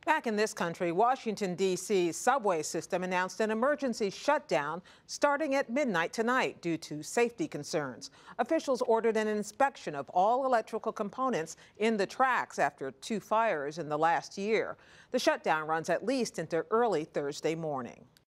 Back in this country, Washington, D.C.'s subway system announced an emergency shutdown starting at midnight tonight due to safety concerns. Officials ordered an inspection of all electrical components in the tracks after 2 fires in the last year. The shutdown runs at least into early Thursday morning.